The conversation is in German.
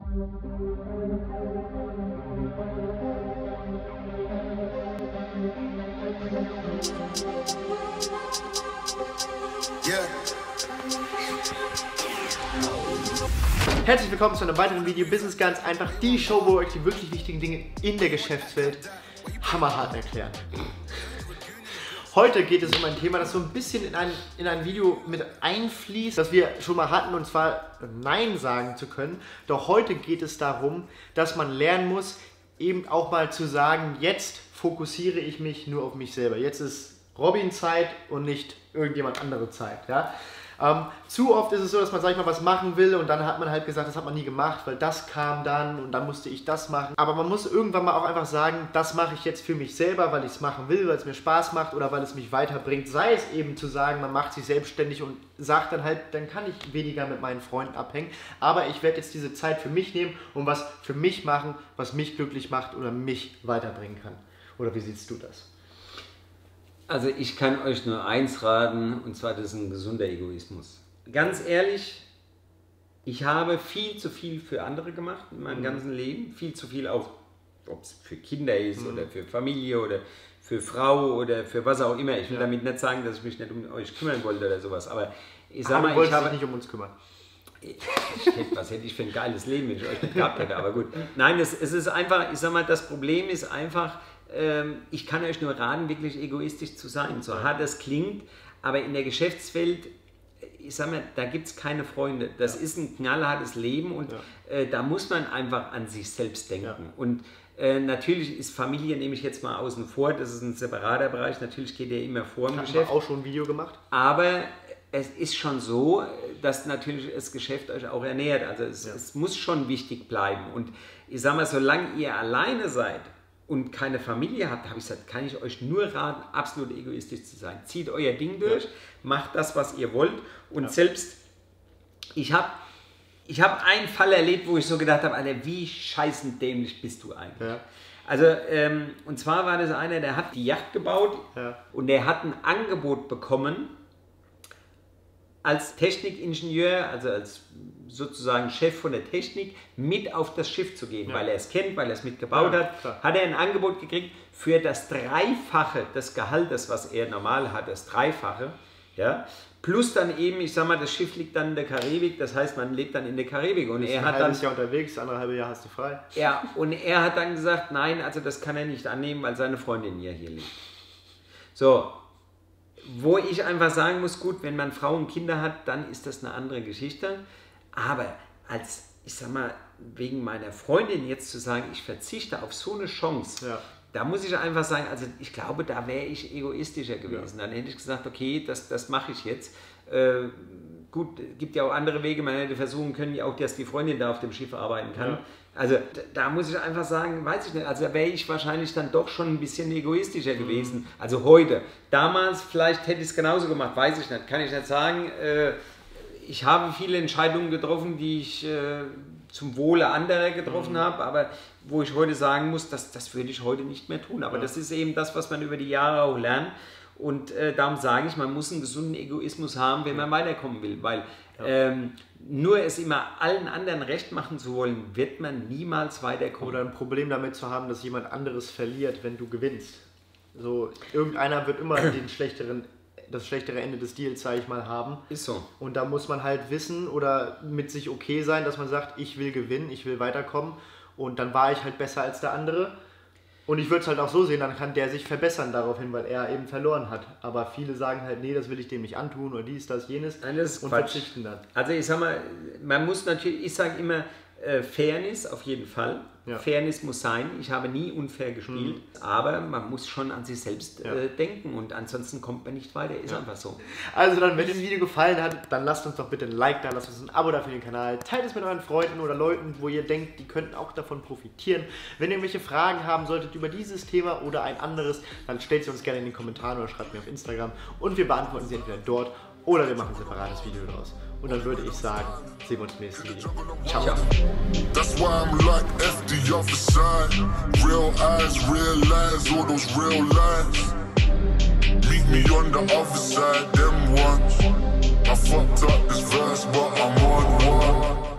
Herzlich willkommen zu einem weiteren Video. Business ganz einfach, die Show, wo wir euch die wirklich wichtigen Dinge in der Geschäftswelt hammerhart erklären. Heute geht es um ein Thema, das so ein bisschen in ein Video mit einfließt, das wir schon mal hatten, und zwar Nein sagen zu können. Doch heute geht es darum, dass man lernen muss, eben auch mal zu sagen, jetzt fokussiere ich mich nur auf mich selber. Jetzt ist Robin-Zeit und nicht irgendjemand andere Zeit. Ja? Zu oft ist es so, dass man, sag ich mal, was machen will und dann hat man halt gesagt, das hat man nie gemacht, weil das kam dann und dann musste ich das machen. Aber man muss irgendwann mal auch einfach sagen, das mache ich jetzt für mich selber, weil ich es machen will, weil es mir Spaß macht oder weil es mich weiterbringt. Sei es eben zu sagen, man macht sich selbstständig und sagt dann halt, dann kann ich weniger mit meinen Freunden abhängen. Aber ich werde jetzt diese Zeit für mich nehmen und was für mich machen, was mich glücklich macht oder mich weiterbringen kann. Oder wie siehst du das? Also ich kann euch nur eins raten, und zwar, das ist ein gesunder Egoismus. Ganz ehrlich, ich habe viel zu viel für andere gemacht in meinem ganzen Leben. Viel zu viel auch, ob es für Kinder ist oder für Familie oder für Frau oder für was auch immer. Ich will damit nicht sagen, dass ich mich nicht um euch kümmern wollte oder sowas. Aber ich sag mal, ich habe nicht um uns kümmern. Was hätte ich für ein geiles Leben, wenn ich euch nicht gehabt hätte. Aber gut. Nein, es ist einfach, ich sag mal, das Problem ist einfach, ich kann euch nur raten, wirklich egoistisch zu sein, so hart das klingt, aber in der Geschäftswelt, ich sag mal, da gibt es keine Freunde. Das ist ein knallhartes Leben und da muss man einfach an sich selbst denken. Und natürlich ist Familie, nehme ich jetzt mal außen vor, das ist ein separater Bereich, natürlich geht der immer vor im Geschäft. Haben wir auch schon ein Video gemacht. Aber es ist schon so, dass natürlich das Geschäft euch auch ernährt, also es muss schon wichtig bleiben. Und ich sag mal, solange ihr alleine seid und keine Familie habt, habe ich gesagt, kann ich euch nur raten, absolut egoistisch zu sein. Zieht euer Ding durch, macht das, was ihr wollt. Und selbst, ich hab einen Fall erlebt, wo ich so gedacht habe, Alter, wie scheißen dämlich bist du eigentlich? Ja. Also, und zwar war das einer, der hat die Yacht gebaut und der hat ein Angebot bekommen, als Technikingenieur, also als sozusagen Chef von der Technik, mit auf das Schiff zu gehen, weil er es kennt, weil er es mitgebaut hat, hat er ein Angebot gekriegt für das Dreifache des Gehaltes, was er normal hat, das Dreifache, plus dann eben, ich sag mal, das Schiff liegt dann in der Karibik, das heißt, man lebt dann in der Karibik und er hat dann... ein halbes Jahr unterwegs, das andere halbe Jahr hast du frei. Ja, und er hat dann gesagt, nein, also das kann er nicht annehmen, weil seine Freundin ja hier liegt. So, wo ich einfach sagen muss, gut, wenn man Frauen und Kinder hat, dann ist das eine andere Geschichte. Aber als, ich sag mal, wegen meiner Freundin jetzt zu sagen, ich verzichte auf so eine Chance, da muss ich einfach sagen, also ich glaube, da wäre ich egoistischer gewesen. Dann hätte ich gesagt, okay, das mache ich jetzt. Gut, gibt ja auch andere Wege, man hätte versuchen können, ja auch, dass die Freundin da auf dem Schiff arbeiten kann. Also da muss ich einfach sagen, weiß ich nicht, also da wäre ich wahrscheinlich dann doch schon ein bisschen egoistischer gewesen. Also heute. Damals, vielleicht hätte ich es genauso gemacht, weiß ich nicht, kann ich nicht sagen. Ich habe viele Entscheidungen getroffen, die ich zum Wohle anderer getroffen habe, aber wo ich heute sagen muss, das würde ich heute nicht mehr tun. Aber das ist eben das, was man über die Jahre auch lernt. Und darum sage ich, man muss einen gesunden Egoismus haben, wenn man weiterkommen will, weil nur es immer allen anderen recht machen zu wollen, wird man niemals weiterkommen. Oder ein Problem damit zu haben, dass jemand anderes verliert, wenn du gewinnst. So, irgendeiner wird immer das schlechtere Ende des Deals, sage ich mal, haben. Ist so. Und da muss man halt wissen oder mit sich okay sein, dass man sagt, ich will gewinnen, ich will weiterkommen und dann war ich halt besser als der andere. Und ich würde es halt auch so sehen, dann kann der sich verbessern daraufhin, weil er eben verloren hat. Aber viele sagen halt, nee, das will ich dem nicht antun oder dies, das, jenes. Nein, das ist und Quatsch. Verzichten dann. Also ich sag mal, man muss natürlich, ich sage immer, Fairness auf jeden Fall. Fairness muss sein. Ich habe nie unfair gespielt, aber man muss schon an sich selbst denken und ansonsten kommt man nicht weiter. Ist einfach so. Also dann, wenn dir das Video gefallen hat, dann lasst uns doch bitte ein Like da, lasst uns ein Abo da für den Kanal, teilt es mit euren Freunden oder Leuten, wo ihr denkt, die könnten auch davon profitieren. Wenn ihr irgendwelche Fragen haben solltet über dieses Thema oder ein anderes, dann stellt sie uns gerne in den Kommentaren oder schreibt mir auf Instagram und wir beantworten sie entweder dort oder wir machen ein separates Video draus. Und dann würde ich sagen, sehen wir uns im nächsten Video. Ciao. That's why I'm like FD off the side. Real eyes, real lies, all those real lies. Meet me on the other side, them ones. I fucked up this verse, but I'm on one.